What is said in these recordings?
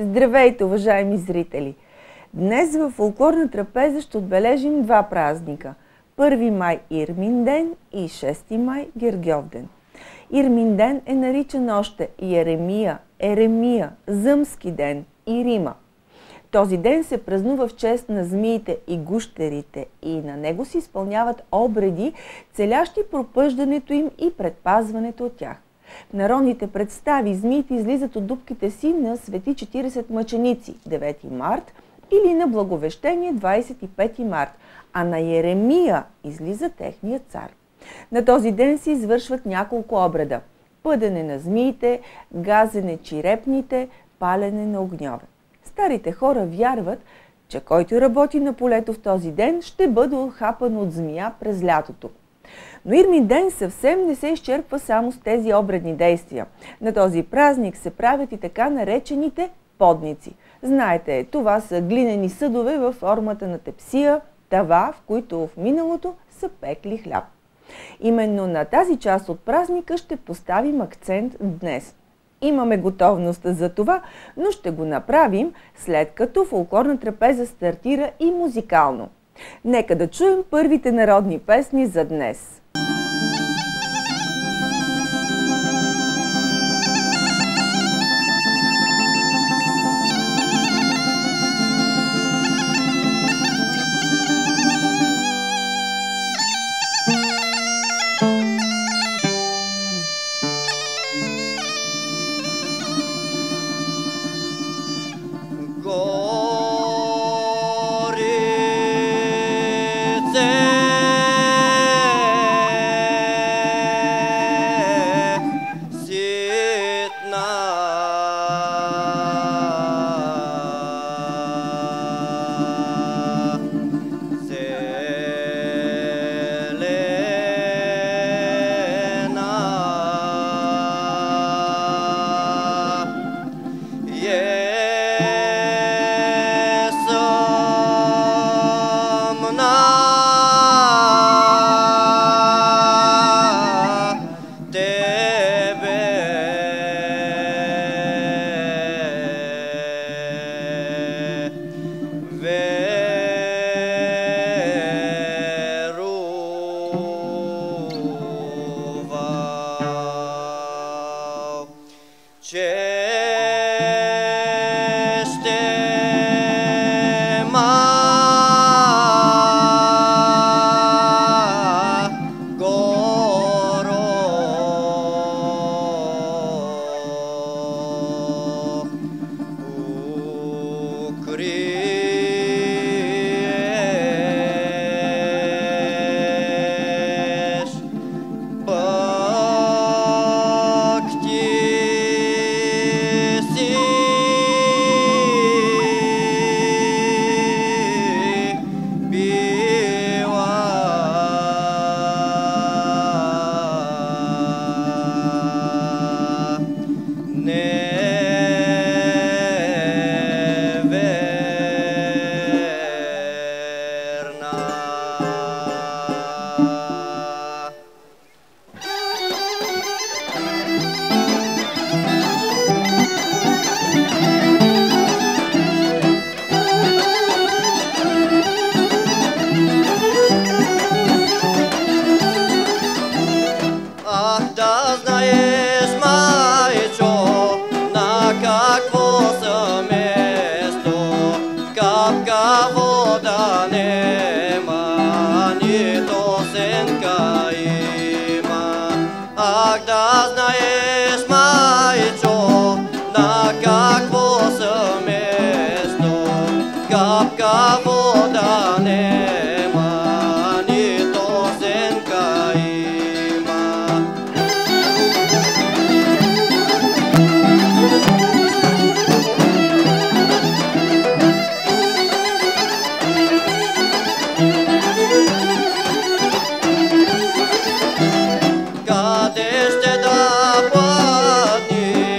Здравейте, уважаеми зрители! Днес във фолклорна трапеза ще отбележим два празника. 1 май Ирминден и 6 май Гергьовден. Ирминден е наричан още Еремия, Еремия, Зъмски ден и Рима. Този ден се празнува в чест на змиите и гущерите и на него се изпълняват обреди, целящи пропъждането им и предпазването от тях. В народните представи змиите излизат от дупките си на Свети 40 мъченици 9 март или на Благовещение 25 март, а на Еремия излиза техният цар. На този ден се извършват няколко обреда – пъдене на змиите, газене чирепните, палене на огньове. Старите хора вярват, че който работи на полето в този ден, ще бъде ухапан от змия през лятото. Но Ирминден съвсем не се изчерпва само с тези обредни действия. На този празник се правят и така наречените подници. Знаете, това са глинени съдове във формата на тепсия, тава, в които в миналото са пекли хляб. Именно на тази част от празника ще поставим акцент днес. Имаме готовност за това, но ще го направим след като фолклорна трапеза стартира и музикално. Нека да чуем първите народни песни за днес.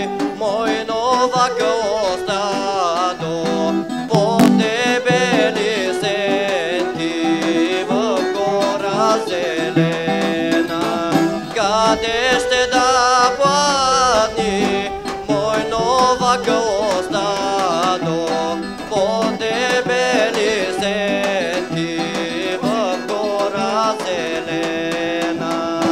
По тебе ли по дебели сенки в гора зелена.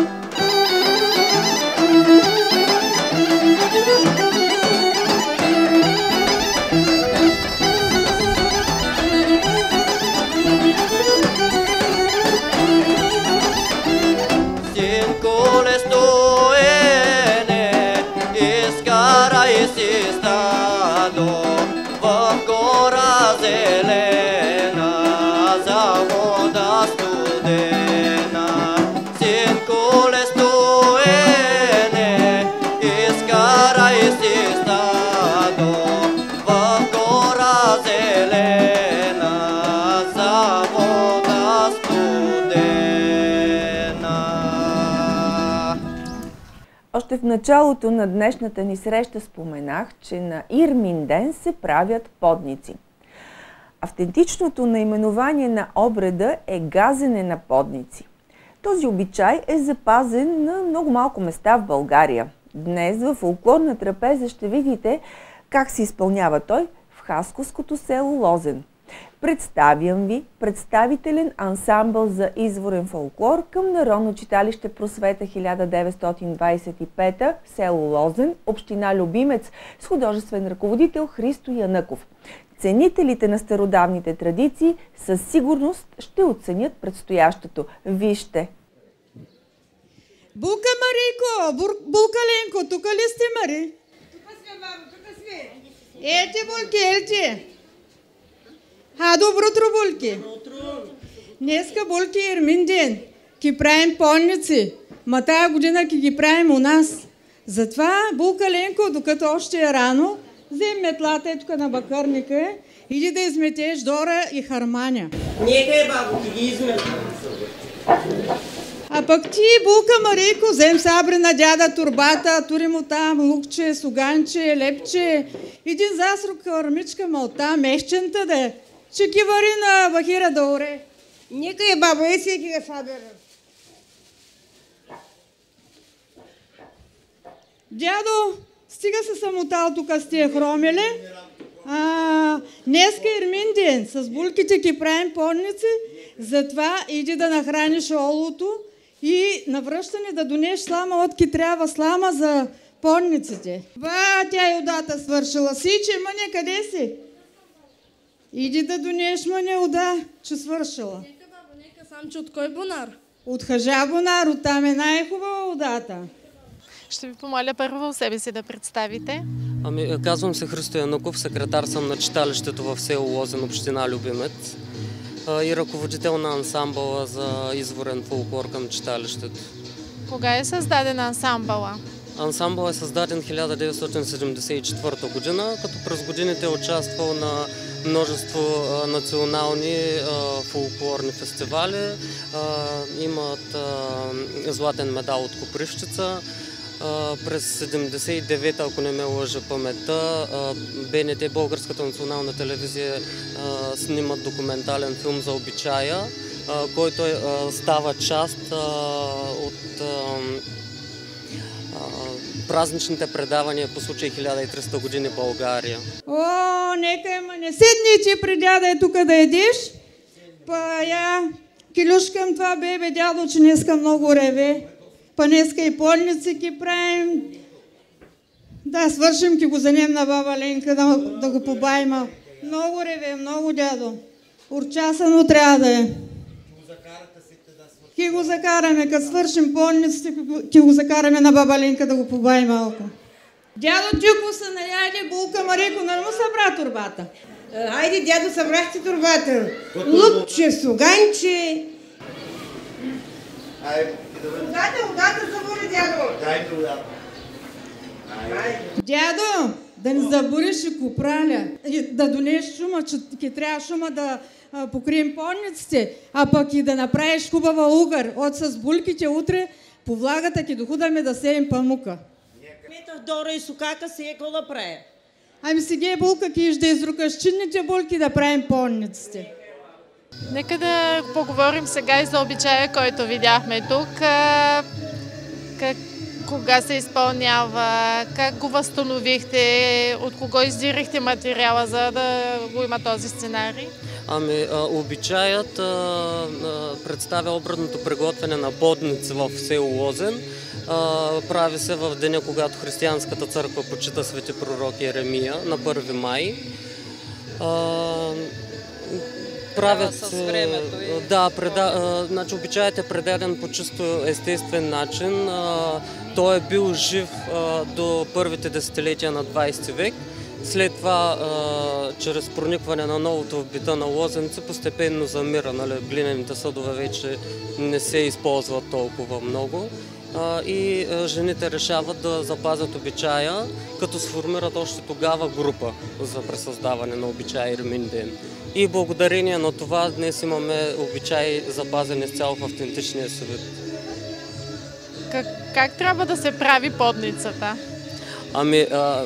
Синко лестоене, изкарай си стадо в гора зелена, за вода студена. Синко лестоене, изкарай си стадо в гора зелена, за вода студена. Още в началото на днешната ни среща споменах, че на Ирминден се правят подници. Автентичното наименование на обреда е газене на подници. Този обичай е запазен на много малко места в България. Днес във фолклорна трапеза ще видите как се изпълнява той в хасковското село Лозен. Представям ви представителен ансамбъл за изворен фолклор към Народно читалище Просвета 1925, село Лозен, община Любимец, с художествен ръководител Христо Янъков. Ценителите на стародавните традиции със сигурност ще оценят предстоящото. Вижте! Булка Марийко, Булка Ленко, тук ли сте, Мари? Тук сме, бабо, тук сме. Елте, Булки, елте. Добро утро, Булки. Днеска, Булки, Ирминден, ки правим понници, ма тая година ки ги правим у нас. Затова, Булка Ленко, докато още е рано, взем метлата тук на бакърника, иди да изметеш Дора и Харманя. Нека е, бабо, ти ги изметна. А пък ти, Булка Марийко, взем сабри на дяда турбата, тури му там лукче, суганче, лепче, един засрук армичка малта, мещента да е, че ги вари на бахира да оре. Нека е, бабо, е си ги събера. Дядо, стига се самотал тук с тия хромеле. Днеска Ирминден, с булките ки правим понници, затова иди да нахраниш олото и на връщане да донеш слама, отки трябва слама за понниците. Тя и удата свършила. Сиче, мъне, къде си? Иди да донеш, мъне, уда, че свършила. Нека, бабо, нека сам, че от кой бунар? От Хажа бунар, оттам е най-хубава удата. Ще ви помоля първо себе си да представите. Казвам се Христо Янъков, секретар съм на читалището в село Лозен, община Любимец и ръководител на ансамбъла за изворен фолклор към читалището. Кога е създаден ансамбъла? Ансамбъл е създаден 1974 година, като през годините е участвал на множество национални фолклорни фестивали. Имат златен медал от Копривщица. През 79-та, ако не ме лъжа паметта, БНТ, Българската национална телевизия, снимат документален филм за обичая, който става част от празничните предавания по случай 1300 години България. Нека има, не седни ти при дяда е тук да едиш. Килюшкам това бебе дядо, че днеска много реве. Па днеска и понници ки правим. Да, свършим ки го занем на баба Ленка да го побайма. Много реве, много дядо. Урчасано трябва да е. Ки го закараме, като свършим понниците, ки го закараме на баба Ленка да го побаи малко. Дядо Тюко се наяде, Булка Марийко, нали му събра турбата? Хайде, дядо, събрахте турбата. Лукче, суганче. Удата забори, дядо. Дайте удата. Дядо, да не забориш и купраля, да донеш шума, че ти трябва шума да покрием понниците, а пък и да направиш хубава угър. От с булките утре по влагата ки дохудаме да сеем памука. Метах Дора и сукака се еко да правя. Ами сега Булка ки да изрукаш чинните булки да правим понниците. Нека да поговорим сега и за обичая, който видяхме тук. кога се изпълнява, как го възстановихте, от кого издирихте материала, за да го има този сценарий? Ами, обичаят представя обредното приготвяне на подници в село Лозен. Прави се в деня, когато християнската църква почита свети пророк Еремия на 1 май. Правят с времето. Да, значи обичаят е предаден по чисто естествен начин. Той е бил жив до първите десетилетия на 20 век. След това, чрез проникване на новото в бита на лозенци, постепенно замира. Нали, глинените съдове вече не се използват толкова много. И жените решават да запазят обичая, като сформират още тогава група за пресъздаване на обичай Ирминден. И благодарение на това днес имаме обичаи запазени изцяло в автентичния си вид. Как трябва да се прави подницата? Ами,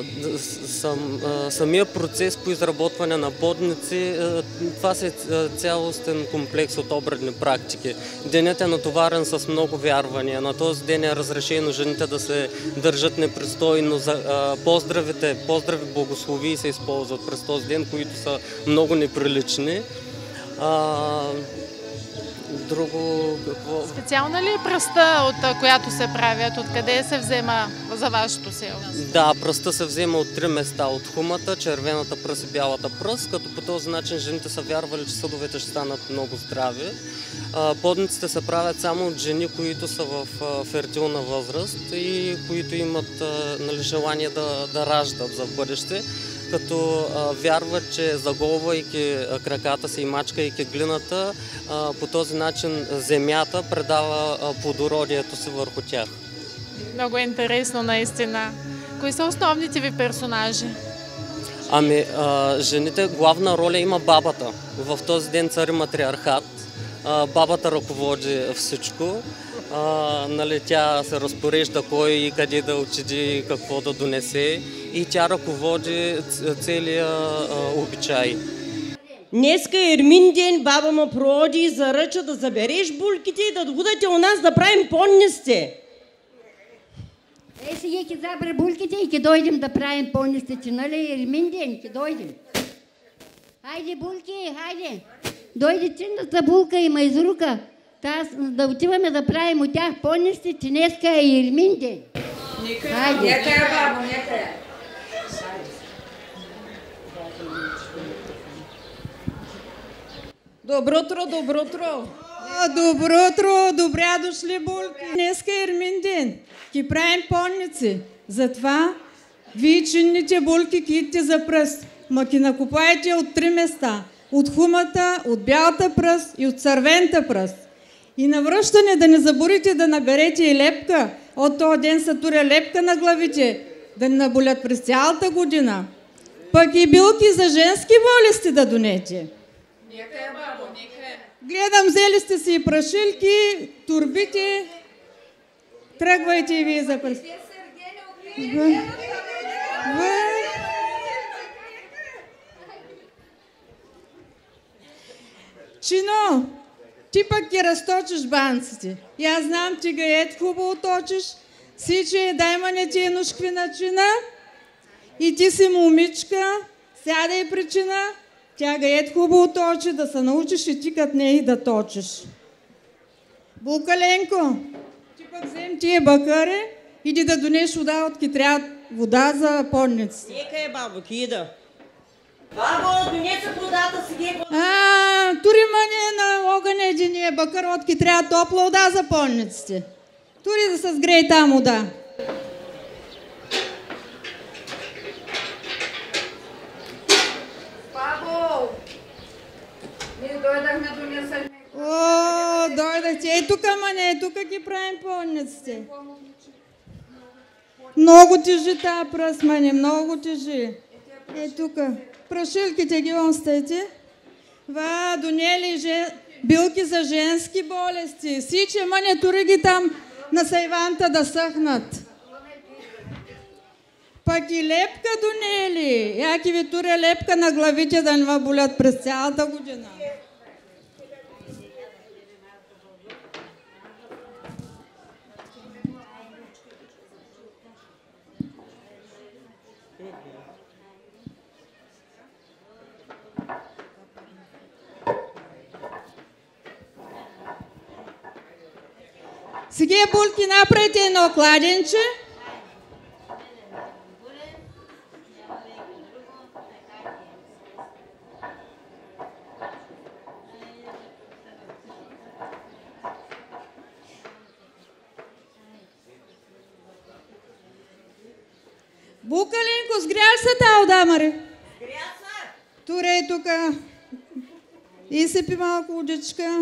самия процес по изработване на подници, това е цялостен комплекс от обредни практики. Денят е натоварен с много вярвания. На този ден е разрешено жените да се държат непристойно. Поздрави благословии се използват през този ден, които са много неприлични. Друго какво? Специална ли е пръста, от която се правят? Откъде се взема за вашето село? Да, пръста се взема от 3 места. От хумата, червената пръст и бялата пръст, като по този начин жените са вярвали, че съдовете ще станат много здрави. Подниците се правят само от жени, които са в фертилна възраст и които имат желание да раждат за бъдеще, като вярват, че заголвайки краката си и мачкайки глината, по този начин земята предава плодородието си върху тях. Много интересно, наистина. Кои са основните ви персонажи? Ами, жените, главна роля има бабата. В този ден цари матриархат. Бабата ръководи всичко. Нали, тя се разпорежда кой и къде да отиде, какво да донесе, и тя ръководи целия обичай. Днеска е Ирминден, баба ме проводи и заръча да забереш булките и да дойдете у нас да правим подниците. Сега ќе забере булките и ќе дојдем да правим подниците, нали, Ирминден, ќе дојдем. Хайде, булки, хайде. Дойде чинната булка има из рука. Да отиваме да правим от тях подниците, че днеска е Ирминден. Нека е, бабо, нека е. Добро утро, добро утро. Добро утро, добре дошли, булки. Днеска е Ирминден. Ки правим подници. Затова вие чинните булки кидите за пръст. Ма ки накупаете от 3 места. От хумата, от бялата пръст и от цървената пръст. И на връщане да не заборите да наберете и лепка. От този ден се туря лепка на главите, да не наболят през цялата година. Пък и билки за женски болести да донете. Нека е, бабо, нека е. Гледам, взели сте си и прашилки, турбите. Тръгвайте и вие за пръст. Чино, ти пък ги разточиш банците. И аз знам, ти гаед хубаво точиш. Сиче, дай мане ти ножкви начина. И ти си момичка, сядай причина. Тя гаед хубаво точи, да се научиш и ти кът не и да точиш. Булкаленко, ти пък взем тия бакари, иди да донеш вода, отки трябва вода за подниците. Нека е, бабо, кида. Бабо, донесе водата си ги. Тури мане на огъня единия бакър, отки трябва топла вода за подниците. Тури да се сгрее там вода. Бабо, ние дойдахме донесахме. Дойдахте. Ей тук, мане, тук ги правим подниците. Много тежи тази пръст, мане, много тежи. Ей тук. Прашилките ги онстайте. Донели билки за женски болести. Сиче, мане, тури ги там на сайванта да съхнат. Пък и лепка донели. Яки ви туря лепка на главите да не болят през цялата година. Сега булки направите едно кладенче. Букаленко, сгрял се тал, дамари? Сгрял се. Туре тука. Изсипи малко водичка.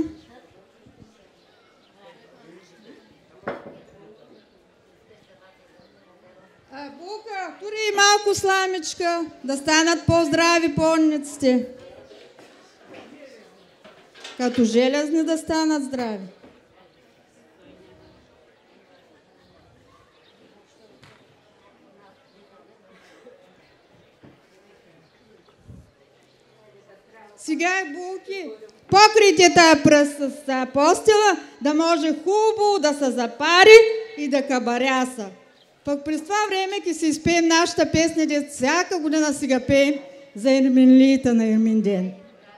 Бука, тури и малко сламичка, да станат по-здрави понниците. Като железни да станат здрави. Сега булки, покрийте тая пръст с тая постела, да може хубаво да се запари и да кабаряса. Пък през това време ке си изпеем нашата песня, де всяка година си га пеем за Ерминлита на Ерминден.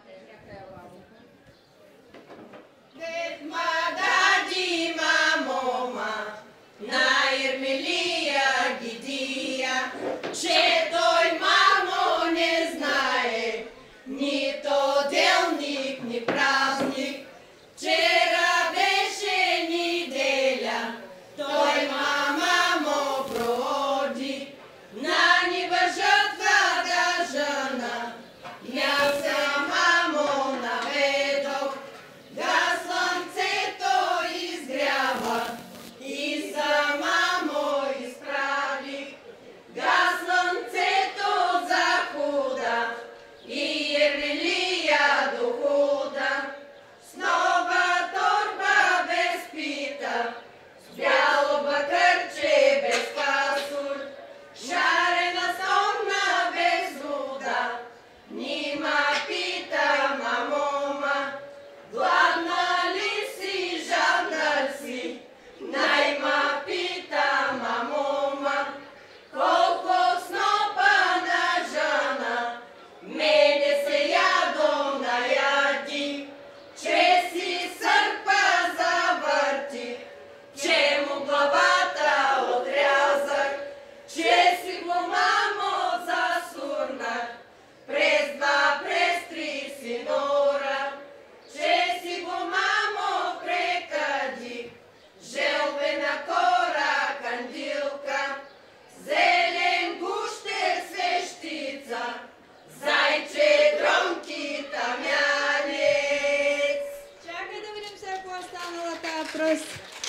Че той мамо не знае, нито делник, ни празник. Вчера беше неделя, той мама му проводи на нива жътва да жена. Я сама му наведох, да слънцето изгрява и сама му изправих. Да слънцето захуда и Ермилия дохода, с нова торба без пита, с бяло бакърче без пасур, шарена сонна без вода. Нима пита мамома, гладна ли си, жадна си? Найма пита мамома, колко снопа на жена, мене се ядом наяди, че си сърпа завърти, че му главата отрязах, че си го мамо засурнах, през два, през три синора, че си го мамо прекадих, желбена кора кандилка, зелен гущер свещица, зайче дронки тамянец. Чакай да видим сега какво станала тая пръст.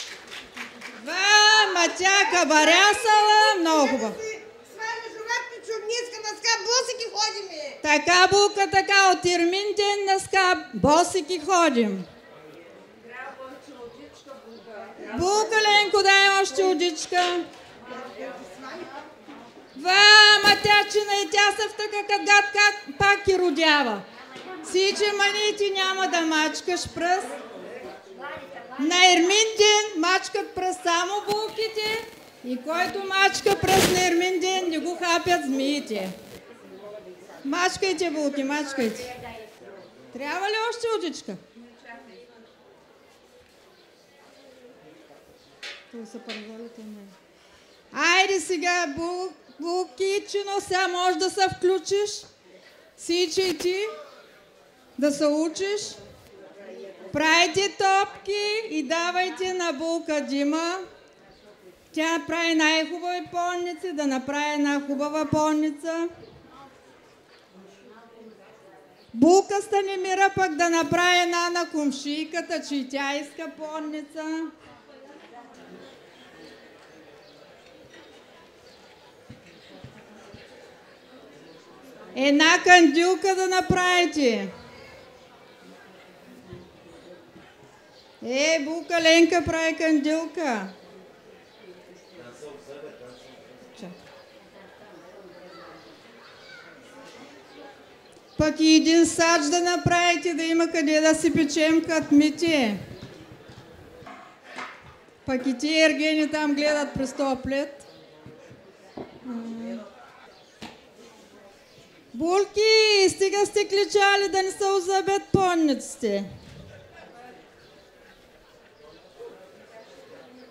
Ма тя кабарясала, много хубаво. Сваля журапни чурниска, наска босики ходиме. Така, булка, така, от Ерминден наска босики ходим. Булка, Ленко, дай още водичка. Ма тячина и тя се втъка като гад, как пак и родява. Сиче манити няма да мачкаш пръст. На Ерминден мачкат пръст само булките и който мачка пръст на Ерминден не го хапят змиите. Мачкайте, булки, мачкайте. Трябва ли още водичка? Това са първолите не. Айде сега, булкичино, сега можеш да се включиш. Сичай ти, да се учиш. Правите топки и давайте на булка Дима. Тя прави най-хубави понници, да направи една хубава понница. Булка Станимира пък да направи една на кумшийката, че и тя иска понница. Една кандилка да направите. Булка Ленка прави кандилка. Пък и един сач да направите, да има къде да си печем катмите. Пък и тия ергени там гледат през този плет. Булки, стига сте кличали да не се озабят понниците.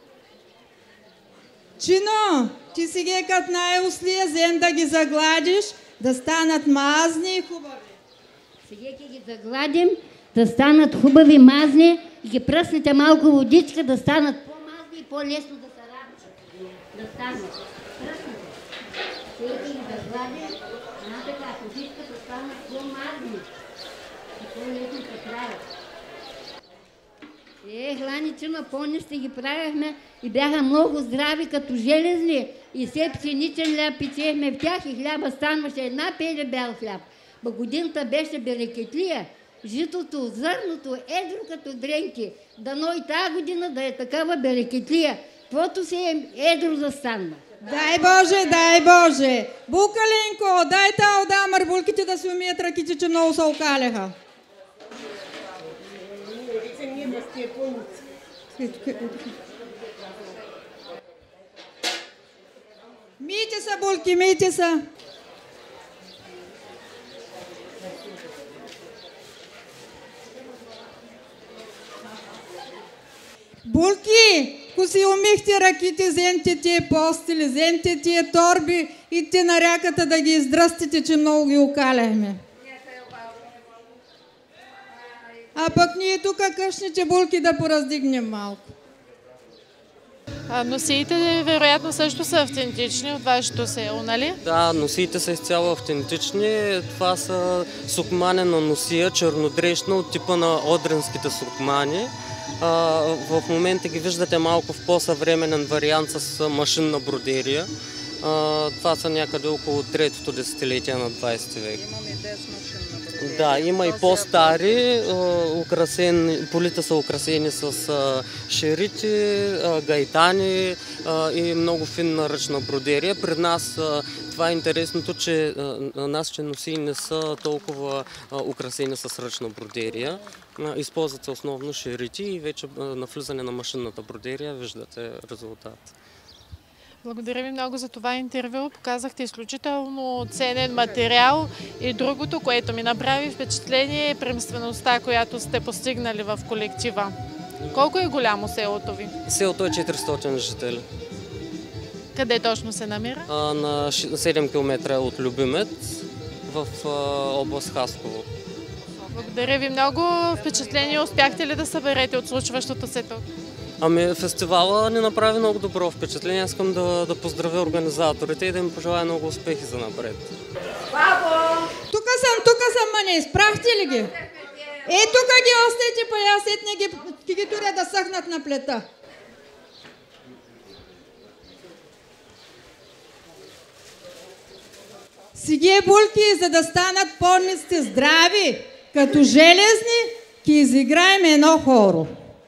Чино, ти сега като най-услия взем да ги загладиш, да станат мазни и хубави. Сега ќе ги загладим, да станат хубави мазни и ги пръснете малко водичка, да станат по-мазни и по-лесно да се рабчат. Да станат. Пръснете. Сега ќе ги загладим, така, водичка да станат по-мазни и по-лесно се правят. Гланичино, помни сте ги правихме и бяха много здрави като железни и все пшеничен хляб печехме в тях и хляба станваше една пеля бял хляб. Годината беше берекетлия, житото, зърното, едро като дренки. Дано и тази година да е такава берекетлия, каквото се е едро застанва. Дай Боже, дай Боже! Букаленко, дай тау да марбулките да си умият ръките, че много се окаляха. Мийте са, булки, мийте са! Булки, ако си умихте ръките, вземте тия постели, вземте тия торби, идте на ряката да ги издръстите, че много ги окаляхме. А пък ние тук къщните булки да пораздигнем малко. Носиите вероятно също са автентични от вашето село, нали? Да, носиите са изцяло автентични. Това са сукмани на носия, чернодрешна от типа на одринските сукмани. В момента ги виждате малко в по-съвременен вариант с машинна бродерия. Това са някъде около 3-то десетилетие на 20 век. Да, има и по-стари, полите са украсени с шерити, гайтани и много финна ръчна бродерия. Пред нас това е интересното, че нашите носии не са толкова украсени с ръчна бродерия. Използват се основно шерити и вече на влизане на машинната бродерия виждате резултат. Благодаря ви много за това интервю. Показахте изключително ценен материал и другото, което ми направи впечатление е приемствеността, която сте постигнали в колектива. Колко е голямо селото ви? Селото е 400 жители. Къде точно се намира? На 7 км от Любимец в област Хасково. Благодаря ви много. Впечатление успяхте ли да съберете от случващото се тук? Ами фестивала ни направи много добро впечатление. Искам да поздравя организаторите и да им пожелая много успехи за напред. Тук съм, ма не изпрахте ли ги? Тук ги остайте, па я сетне ги туря да съхнат на плета. Сега булки, за да станат по-сте здрави, като железни, ки изиграем едно хоро.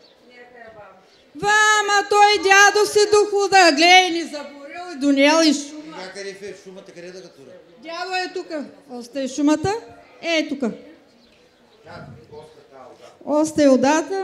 Вама, той дядо си дохуда, гледай, ни заборил и донел и шума. Къде е шумата, къде да тура? Дядо е тука. Остай шумата. Е тука. Остай удата.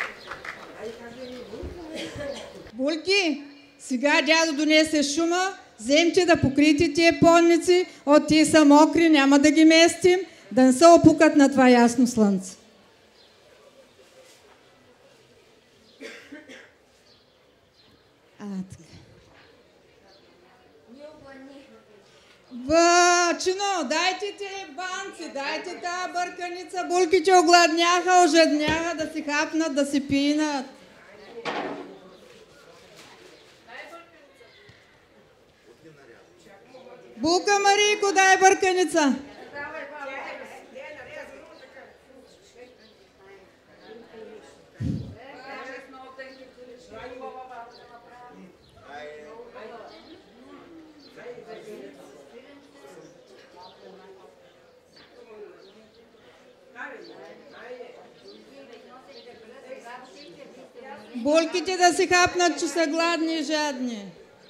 Булки, сега дядо донесе шума, Вземте да покрите тия понници, от тия са мокри, няма да ги местим, да не се опукат на това ясно слънце. Чино, дайте те банци, дайте тази бърканица, булките огладняха, ожедняха да си хапнат, да си пинат. Булка, Марийко, дай бърканица. Булките да си хапнат, че са гладни и жадни.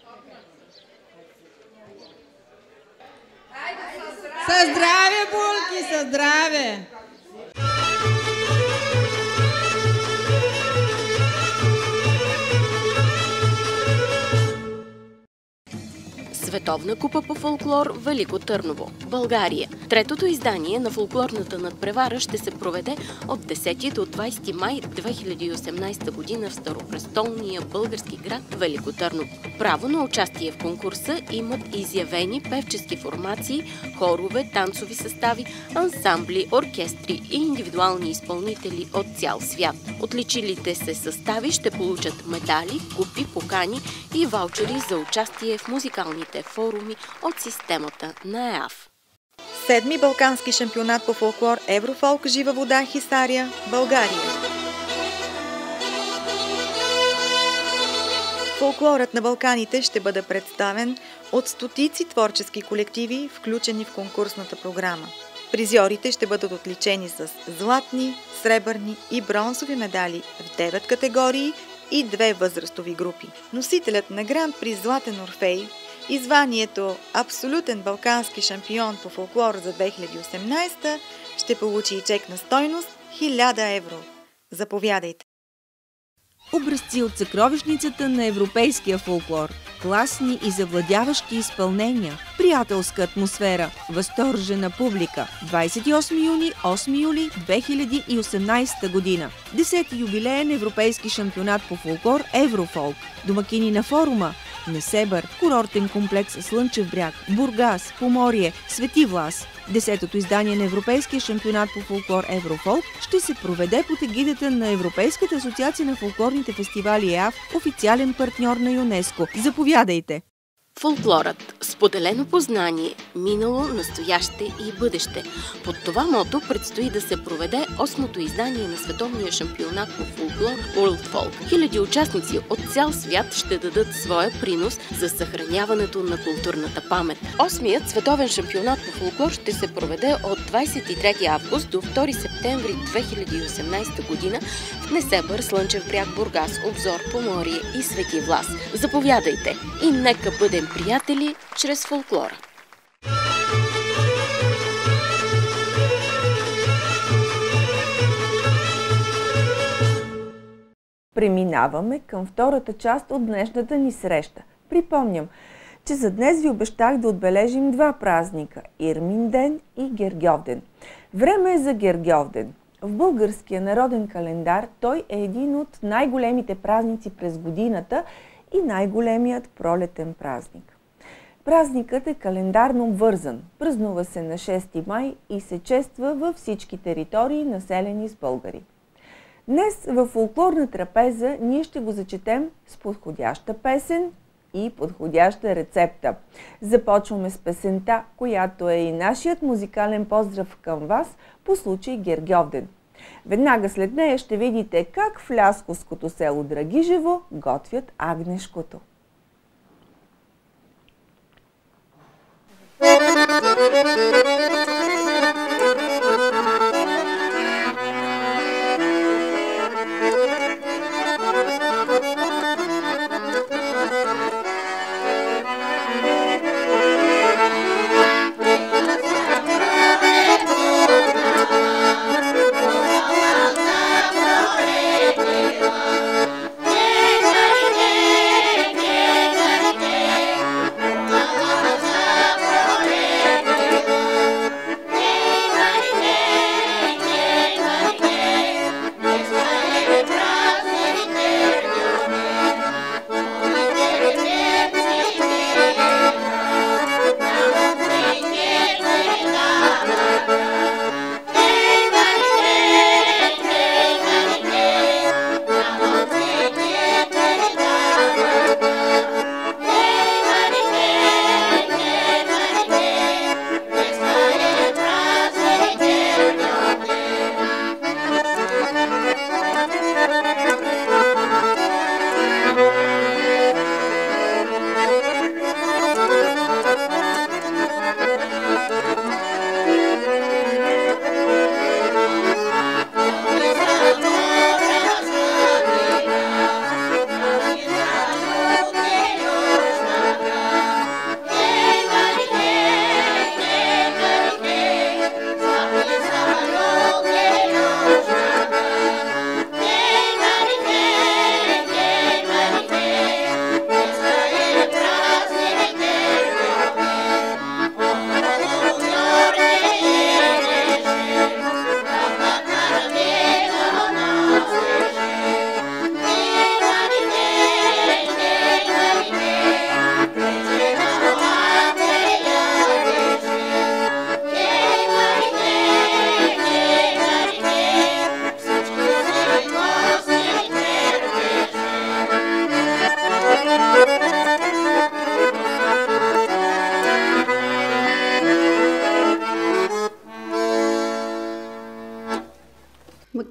Със здраве, булки, със здраве! Световна купа по фолклор Велико Търново, България. Третото издание на фолклорната надпревара ще се проведе от 10 до 20 май 2018 година в старопрестолния български град Велико Търново. Право на участие в конкурса имат изявени певчески формации, хорове, танцови състави, ансамбли, оркестри и индивидуални изпълнители от цял свят. Отличилите се състави ще получат медали, купи, покани и ваучери за участие в музикалните форуми от системата на ЕАФ. Седми балкански шампионат по фолклор Еврофолк Жива вода Хисаря, България. Фолклорът на Балканите ще бъде представен от стотици творчески колективи, включени в конкурсната програма. Призьорите ще бъдат отличени с златни, сребърни и бронзови медали в 9 категории и 2 възрастови групи. Носителят на Гранд при Златен Орфей и званието Абсолютен балкански шампион по фолклор за 2018 ще получи и чек на стойност 1000 евро. Заповядайте! Образци от съкровищницата на европейския фолклор. Класни и завладяващи изпълнения. Приятелска атмосфера. Възторжена публика. 28 юни, 8 юли 2018 година. 10-ти юбилеен европейски шампионат по фолклор Еврофолк. Домакини на форума: Несебър, курортен комплекс Слънчев бряг, Бургас, Поморие, Свети Влас. 10-то издание на Европейския шампионат по фолклор Еврофолк ще се проведе под егидата на Европейската асоциация на фолклорните фестивали ЕАФ, официален партньор на ЮНЕСКО. Заповядайте! Фолклорът – споделено познание, минало, настояще и бъдеще. Под това мото предстои да се проведе 8-то издание на световния шампионат по фолклор World Folk. Хиляди участници от цял свят ще дадат своя принос за съхраняването на културната памет. 8-ият световен шампионат по фолклор ще се проведе от 23 август до 2 септември 2018 година в Несебър, Слънчев бряг, Бургас, Обзор, Поморие и Свети Влас. Заповядайте и нека бъдем приятели чрез фолклора. Преминаваме към втората част от днешната ни среща. Припомням, че за днес ви обещах да отбележим два празника – Ирминден и Гергьовден. Време е за Гергьовден. В българския народен календар той е един от най-големите празници през годината и най-големият пролетен празник. Празникът е календарно обвързан. Празнува се на 6 май и се чества във всички територии, населени с българи. Днес във фолклорна трапеза ние ще го зачетем с подходяща песен и подходяща рецепта. Започваме с песента, която е и нашият музикален поздрав към вас по случай Гергьовден. Веднага след нея ще видите как в лясковското село Драгижево готвят агнешкото. Yeah.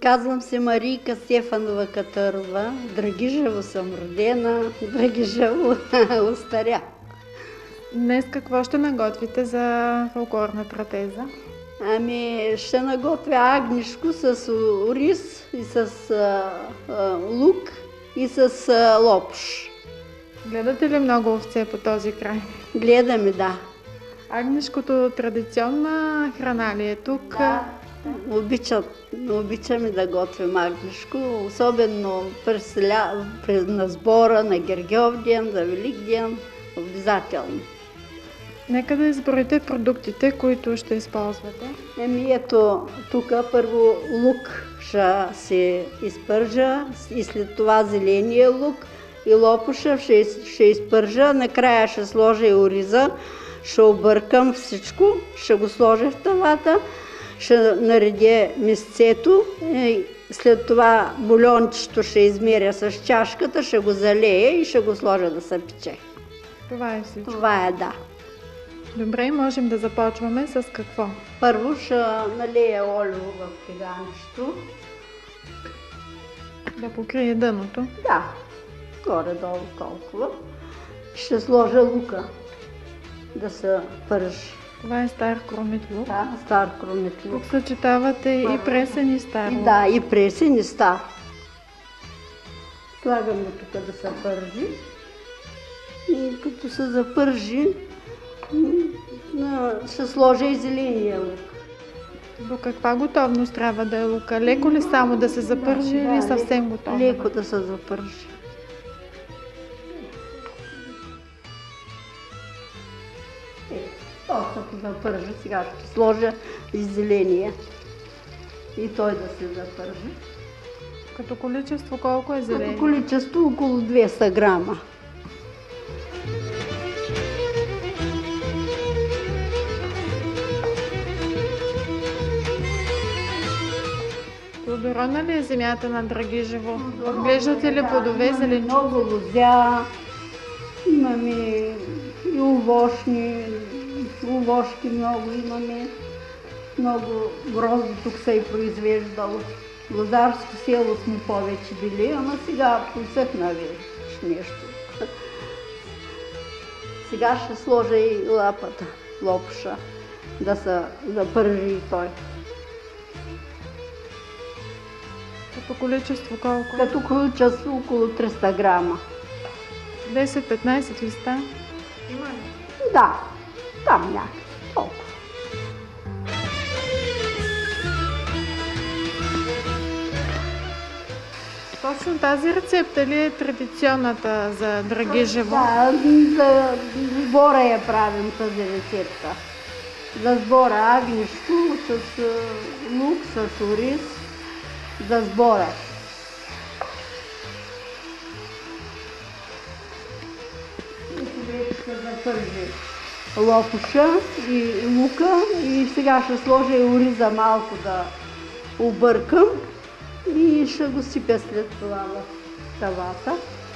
Казвам се Марийка Стефанова Катърова. Драгижево съм родена, Драгижево остаря. Днес какво ще наготвите за фолклорна трапеза? Ами ще наготвя агнишко с ориз и с лук и с лопш. Гледате ли много овце по този край? Гледаме, да. Агнишкото традиционна храна ли е тук? Да. Обичаме да готвим агнишко, особено на сбора, на Гергьовден, за Великден, обязателно. Нека да изброите продуктите, които ще използвате. Ето, тук първо лук ще се изпържа и след това зеления лук и лопуша ще изпържа. Накрая ще сложа и ориза, ще объркам всичко, ще го сложа в тавата, ще наредя месцето, след това бульончето ще измеря с чашката, ще го залея и ще го сложа да се пече. Това е всичко? Това е, да. Добре, можем да започваме с какво? Първо ще налея олио в киганчето. Да покрие дъното? Да, горе-долу толкова. Ще сложа лука да се пържи. Това е стар кромит лук? Да, стар кромит лук. Тук съчетавате и пресен и стар лук? Да, и пресен и стар. Слагам го тук да се пържи. И като се запържи, ще сложа и зеления лук. До каква готовност трябва да е лука? Леко ли само да се запържи или съвсем готово? Леко да се запържи. Толкова се запържи, сега ще сложа и зеления и той да се запържи. Като количество колко е зеление? Като количество около 200 грама. Плодородна ли е земята на Драгижево? Отглеждате ли плодове, зеленчуци? Много лозя, имаме и овошки много имаме. Много грозди тук се и произвеждало. Лозарско село сме повече били, ама сега посъхна нещо. Сега ще сложа и лапата, лопша, да се запържи и той. Като количество колко? Като количество около 300 грама. 10-15 листа? Има ли? Да, там някакви, толкова. Точно тази рецепта ли е традиционната за Драгижево? Да, за сбора я правим тази рецепта. За сбора агнишко с лук, с ориз, за сбора. Ще запържи лопуша и лука и сега ще сложа и ориза малко да объркам и ще го сипя след това в тавата.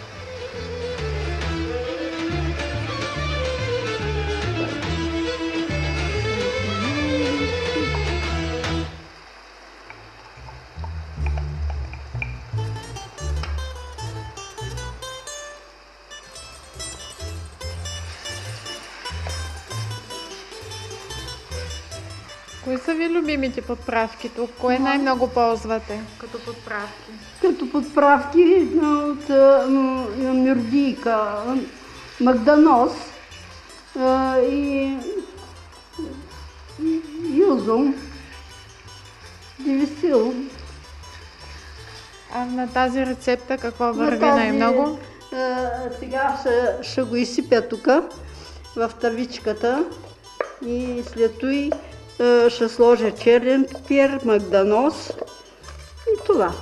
Кои са ви любимите подправки тук? Кое най-много ползвате като подправки? Като подправки от мюрдийка, магданос и юзум, дивисил. А на тази рецепта какво върви най-много? Сега ще го изсипя тук в тавичката и след това ще сложа черен пипер, магданос и това.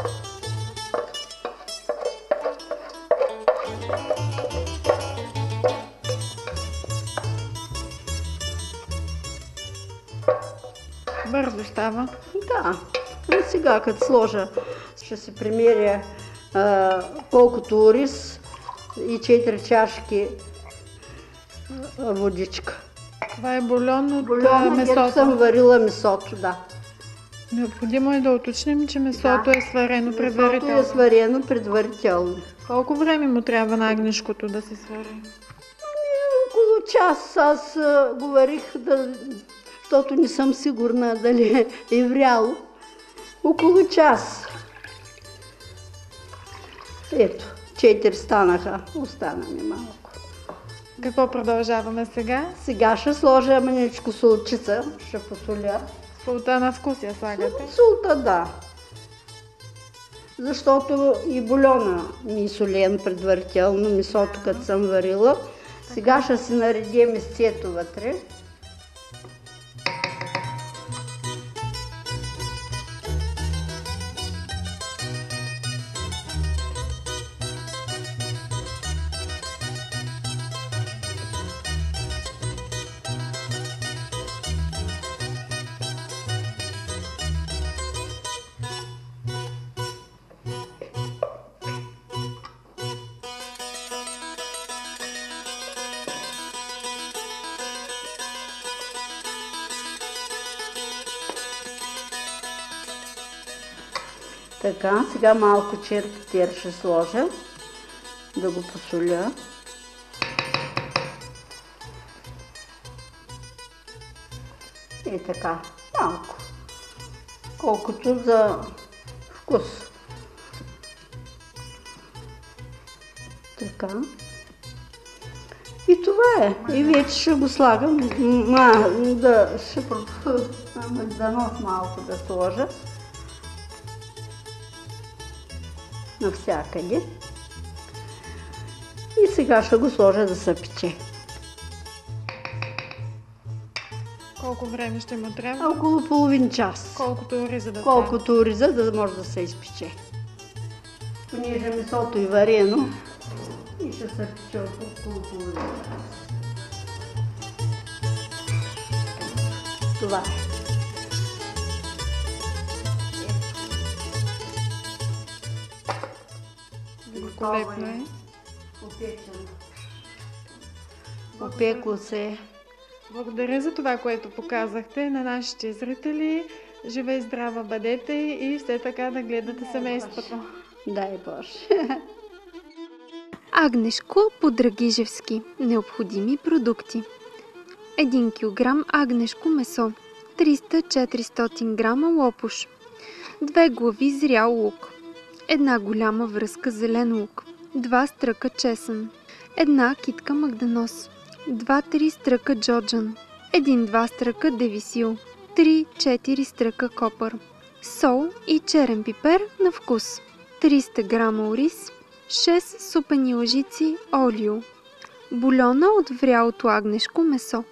Бързо става? Да. И сега като сложа, ще се примеря колкото ориз и 4 чашки водичка. Това е бульон от месото? месото? Съм варила месото, да. Необходимо е да уточним, че месото е сварено предварително. Месото е сварено предварително. Колко време му трябва на агнешкото да се свари? Около час. Аз говорих, защото не съм сигурна дали е вряло. Около час. Ето, 4 станаха. Остана ми малко. Какво продължаваме сега? Сега ще сложа мъничко солчица. Ще посоля. Солта на вкус я слагате? Солта, да. Защото и бульона ми е солен предварително, месото като съм варила. Сега ще си наредя месцето вътре. Така, сега малко черпитер ще сложа, да го посоля. И така, малко, колкото за вкус. Така. И това е. И вече ще го слагам, ще дано малко да сложа. Навсякъде. И сега ще го сложа да се пече. Колко време ще му трябва? Около половин час. Колкото риза да Колкото риза да може да се изпече. Понеже месото е варено и ще се пече около половин час. Това е. Великолепно е. Опекло се. Благодаря за това, което показахте на нашите зрители. Жива и здрава бъдете и все така да гледате семейството. Дай Боже. Агнешко по Драгижевски. Необходими продукти: 1 кг агнешко месо, 300-400 г лопуш, 2 глави зрял лук, 1 голяма връзка зелен лук, 2 стръка чесън, 1 китка магданоз, 2-3 стръка джоджан, 1-2 стръка девисил, 3-4 стръка копър, сол и черен пипер на вкус, 300 г ориз, 6 супени лъжици олио, бульона от врялото агнешко месо.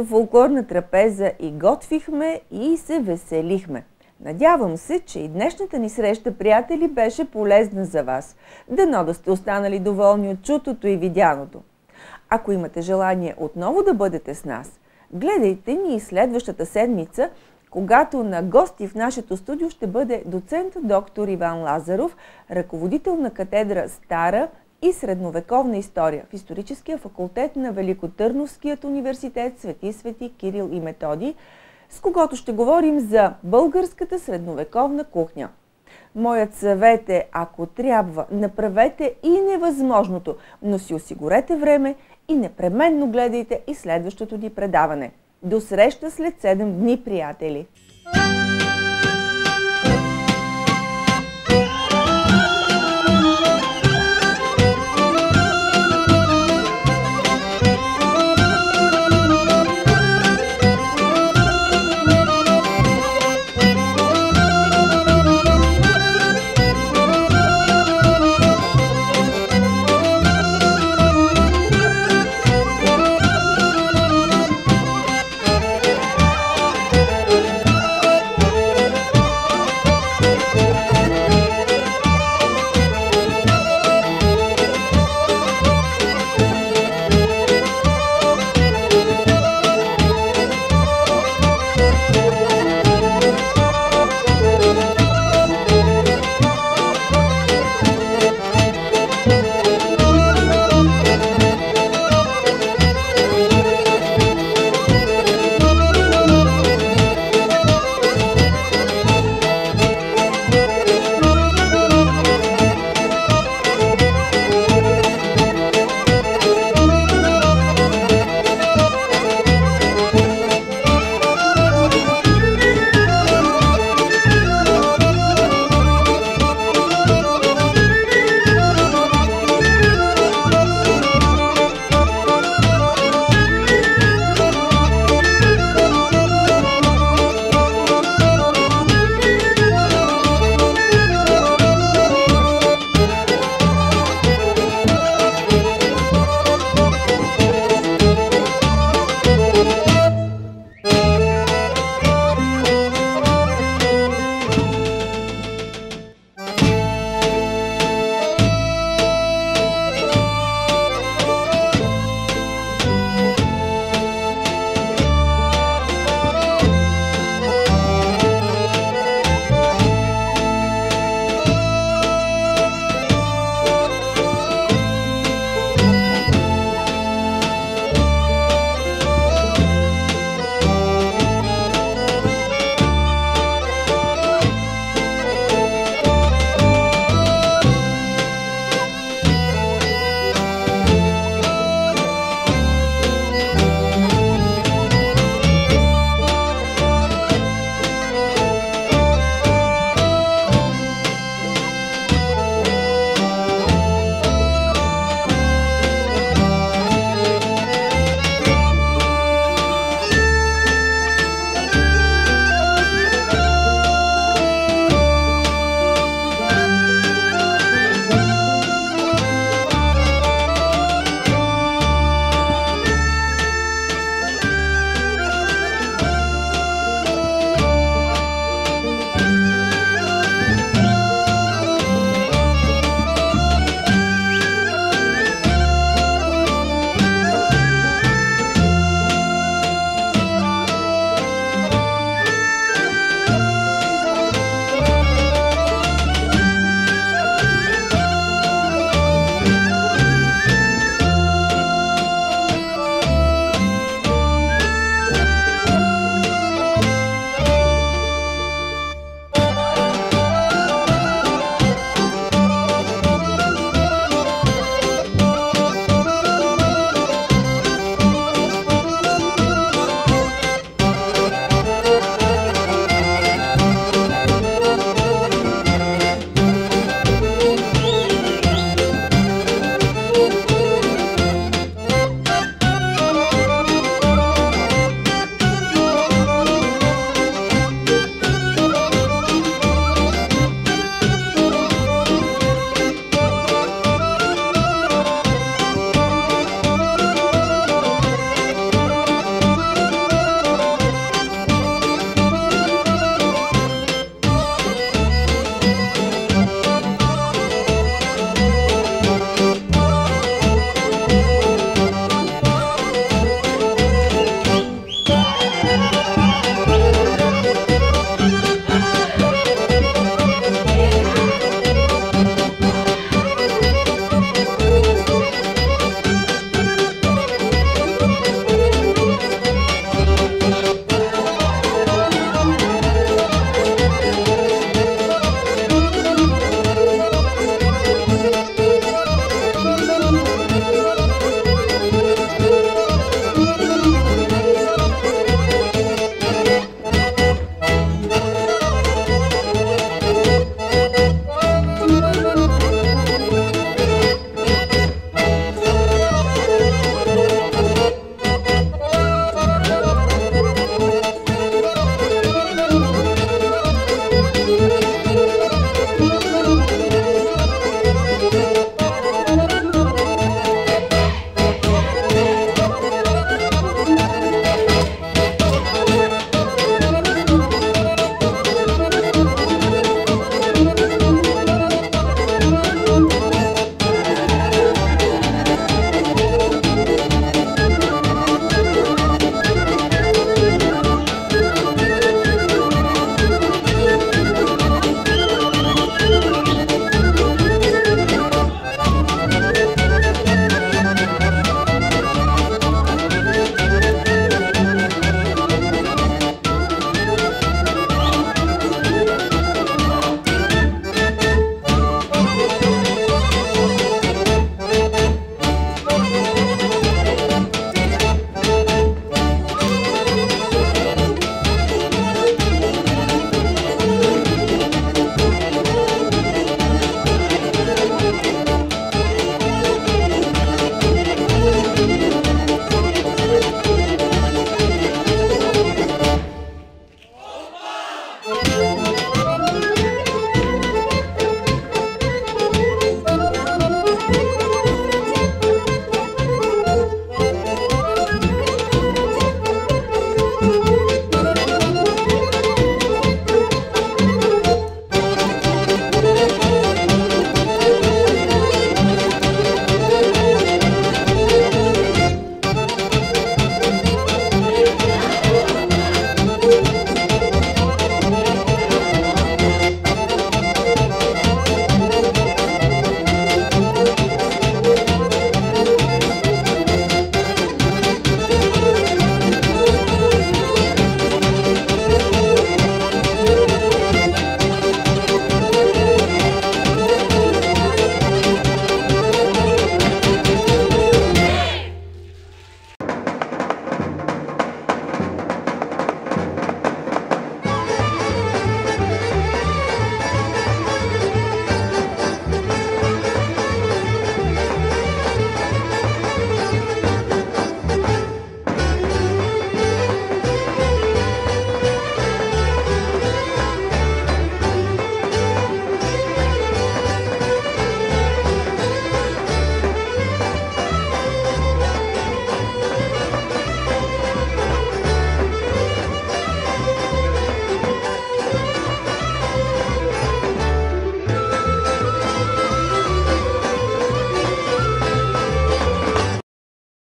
във фолклорна трапеза и готвихме, и се веселихме. Надявам се, че и днешната ни среща, приятели, беше полезна за вас. Дано да сте останали доволни от чутото и видяното. Ако имате желание отново да бъдете с нас, гледайте ни и следващата седмица, когато на гости в нашето студио ще бъде доцент доктор Иван Лазаров, ръководител на катедра Стара и средновековна история в Историческия факултет на Великотърновският университет Свети Кирил и Методий, с когото ще говорим за българската средновековна кухня. Моят съвет е, ако трябва, направете и невъзможното, но си осигурете време и непременно гледайте и следващото ни предаване. До среща след 7 дни, приятели!